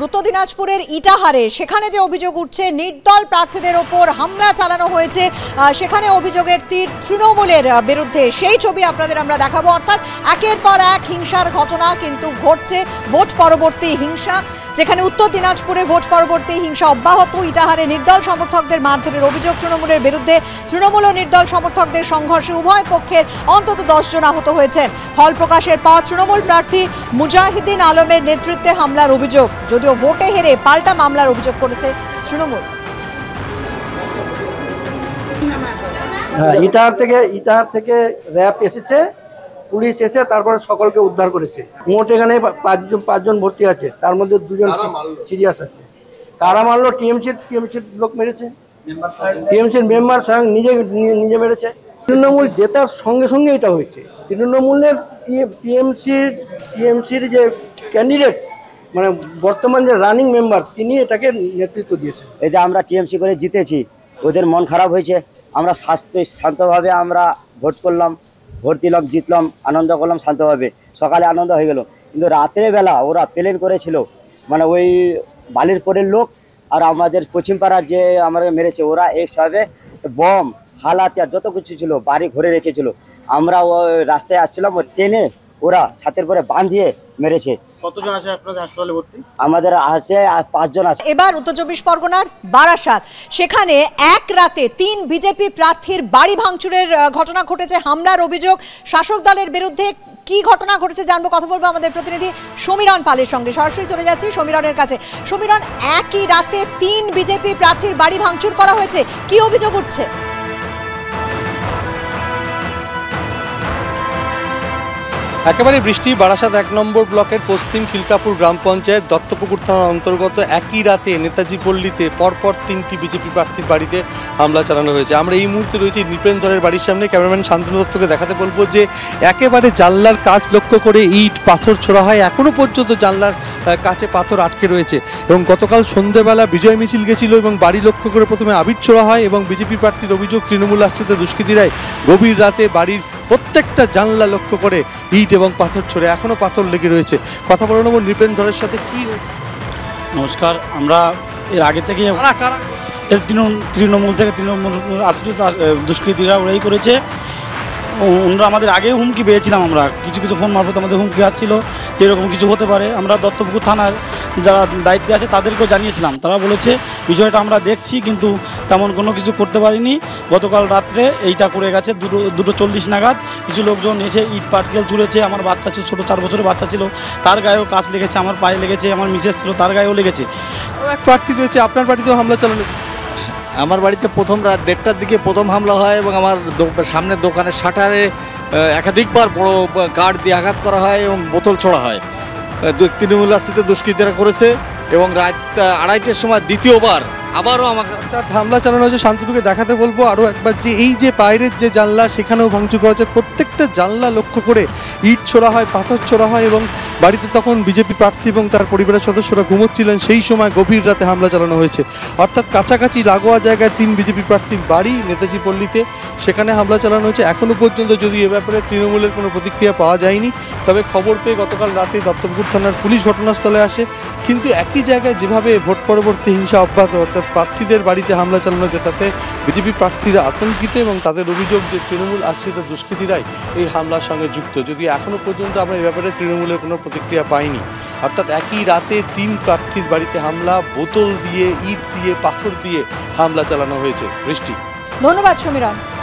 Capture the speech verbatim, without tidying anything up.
উত্তর দিনাজপুরের ইটাহারে সেখানে যে অভিযোগ উঠছে নির্দল প্রার্থীদের ওপর হামলা চালানো হয়েছে, সেখানে অভিযোগের তীর তৃণমূলের বিরুদ্ধে, সেই ছবি আপনাদের আমরা দেখাবো। অর্থাৎ একের পর এক হিংসার ঘটনা কিন্তু ঘটছে, ভোট পরবর্তী হিংসা, যেখানে উত্তর দিনাজপুরে ভোট পরবর্তী হিংসা অব্যাহত। ইটাহারে নির্দল সমর্থকদের মারধরের অভিযোগ তৃণমূলের বিরুদ্ধে। তৃণমূল ও নির্দল সমর্থকদের সংঘর্ষে উভয় পক্ষের অন্তত দশ জন আহত হয়েছেন। ফল প্রকাশের পর তৃণমূল প্রার্থী মুজাহিদিন আলমের নেতৃত্বে হামলার অভিযোগ, যদিও ভোটে হেরে পাল্টা মামলার অভিযোগ করেছে তৃণমূল। ইটাহার থেকে ইটাহার থেকে র্যাব এসেছে, পুলিশ এসে তারপরে সকলকে উদ্ধার করেছে। মোট এখানে পাঁচজন পাঁচজন ভর্তি আছে, তার মধ্যে দুজন সিরিয়াস আছে। কারা মারলো? টিএমসির টিএমসির লোক মেরেছে, টিএমসির মেম্বার স্বয়ং নিজে নিজে মেরেছে। তৃণমূল জেতার সঙ্গে সঙ্গে এটা হয়েছে। তৃণমূলের টিএমসির টিএমসির যে ক্যান্ডিডেট, মানে বর্তমান যে রানিং মেম্বার, তিনি এটাকে নেতৃত্ব দিয়েছেন। এই যে আমরা টিএমসি করে জিতেছি, ওদের মন খারাপ হয়েছে। আমরা শাস্তি শান্তভাবে আমরা ভোট করলাম, ভোট দিলাম, জিতলাম, আনন্দ করলাম শান্তভাবে। সকালে আনন্দ হয়ে গেল, কিন্তু রাতের বেলা ওরা প্লেন করেছিল, মানে ওই বালিরপুরের লোক আর আমাদের পশ্চিম পাড়ার যে আমাদের মেরেছে, ওরা একসাথে বম হালাতিয়ার যত কিছু ছিল বাড়ি ঘরে রেখেছিল। আমরা ওই রাস্তায় আসছিলাম, ওই ট্রেনে ওরা ছাতের পরে বাঁধিয়ে মেরেছে। কতজন আছে আপনাদের হাসপাতালে ভর্তি? আমাদের আছে পাঁচজন আছে। এবার উত্তর চব্বিশ পরগনার বারাসাত, সেখানে এক রাতে তিন বিজেপি প্রার্থীর বাড়ি ভাঙচুরের ঘটনা ঘটেছে, হামলার অভিযোগ শাসক দলের বিরুদ্ধে। কি ঘটনা ঘটেছে জানবো, কথা বলবো আমাদের প্রতিনিধি সমীরণ পালের সঙ্গে। সরাসরি চলে যাচ্ছি সমীরণের কাছে। সমীরণ, একই রাতে তিন বিজেপি প্রার্থীর বাড়ি ভাঙচুর করা হয়েছে, কি অভিযোগ উঠছে? একেবারে বৃষ্টি। বারাসাত এক নম্বর ব্লকের পশ্চিম খিলকাপুর গ্রাম পঞ্চায়েত দত্তপুকুর থানার অন্তর্গত একই রাতে নেতাজি পল্লীতে পরপর তিনটি বিজেপি প্রার্থীর বাড়িতে হামলা চালানো হয়েছে। আমরা এই মুহূর্তে রয়েছি নৃপেন্দ্রের বাড়ির সামনে। ক্যামেরাম্যান শান্তনু দত্তকে দেখাতে বলবো যে একেবারে জানলার কাজ লক্ষ্য করে ইট পাথর ছোড়া হয়, এখনও পর্যন্ত জানলার কাছে পাথর আটকে রয়েছে। এবং গতকাল সন্ধ্যেবেলা বিজয় মিছিল গেছিল এবং বাড়ি লক্ষ্য করে প্রথমে আবির ছোড়া হয় এবং বিজেপি প্রার্থীর অভিযোগ তৃণমূল আশ্রিত দুষ্কৃতীরাই গভীর রাতে বাড়ির প্রত্যেকটা জানলা লক্ষ্য করে ইট এবং পাথর ছড়ে, এখনো পাথর লেগে রয়েছে। কথা বলে নেব নৃপেন্দ্রের সাথে। কি নমস্কার, আমরা এর আগে থেকে এর তৃণমূল থেকে তৃণমূল আশ্রিত দুষ্কৃতীরা ওরাই করেছে। ওনারা আমাদের আগে হুমকি পেয়েছিলাম, আমরা কিছু কিছু ফোন মারফত আমাদের হুমকি আসছিল যে এরকম কিছু হতে পারে। আমরা দত্তপুকুর থানার যারা দায়িত্বে আছে তাদেরকেও জানিয়েছিলাম, তারা বলেছে বিষয়টা আমরা দেখছি, কিন্তু তেমন কোনো কিছু করতে পারিনি। গতকাল রাত্রে এইটা করে গেছে দুটো দুটো চল্লিশ নাগাদ কিছু লোকজন এসে ইট পাটকেল ছুঁড়েছে। আমার বাচ্চা ছিল, ছোটো চার বছরের বাচ্চা ছিল, তার গায়েও কাজ লেগেছে, আমার পায়ে লেগেছে, আমার মিসেস ছিল তার গায়েও লেগেছে। এক প্রার্থী রয়েছে, আপনার বাড়িতেও হামলা চালানো? আমার বাড়িতে প্রথম রাত দেড়টার দিকে প্রথম হামলা হয় এবং আমার সামনের দোকানের শাটারে একাধিকবার বড় কাঠ দিয়ে আঘাত করা হয় এবং বোতল ছোড়া হয়। তৃণমূল আশ্রিত দুষ্কৃতীরা করেছে এবং রাত আড়াইটার সময় দ্বিতীয়বার আবারও আমাকে হামলা চালানো হয়েছে। শান্তনুকে দেখাতে বলবো আরও একবার যে এই যে বাইরের যে জানলা সেখানেও ভাঙচুর করা হচ্ছে, প্রত্যেকটা জানলা লক্ষ্য করে ইট ছোড়া হয়, পাথর ছোড়া হয় এবং বাড়িতে তখন বিজেপি প্রার্থী এবং তার পরিবারের সদস্যরা ঘুমোচ্ছিলেন, সেই সময় গভীর রাতে হামলা চালানো হয়েছে। অর্থাৎ কাছাকাছি লাগোয়া জায়গায় তিন বিজেপি প্রার্থীর বাড়ি নেতাজি পল্লীতে, সেখানে হামলা চালানো হয়েছে। এখনও পর্যন্ত যদি এ ব্যাপারে তৃণমূলের কোনো প্রতিক্রিয়া পাওয়া যায়নি, তবে খবর পেয়ে গতকাল রাতে দত্তপুকুর থানার পুলিশ ঘটনাস্থলে আসে। কিন্তু একই জায়গায় যেভাবে ভোট পরবর্তী হিংসা অব্যাহত, অর্থাৎ প্রার্থীদের বাড়িতে হামলা চালানো হয়েছে, তাতে বিজেপি প্রার্থীরা আতঙ্কিত এবং তাদের অভিযোগ যে তৃণমূল আশ্রিত দুষ্কৃতীরাই এই হামলার সঙ্গে যুক্ত, যদিও এখনও পর্যন্ত আমরা এই ব্যাপারে তৃণমূলের কোনো প্রতিক্রিয়া পাইনি। অর্থাৎ একই রাতে তিন প্রার্থীর বাড়িতে হামলা, বোতল দিয়ে, ইট দিয়ে, পাথর দিয়ে হামলা চালানো হয়েছে। বৃষ্টি, ধন্যবাদ সমীরণ।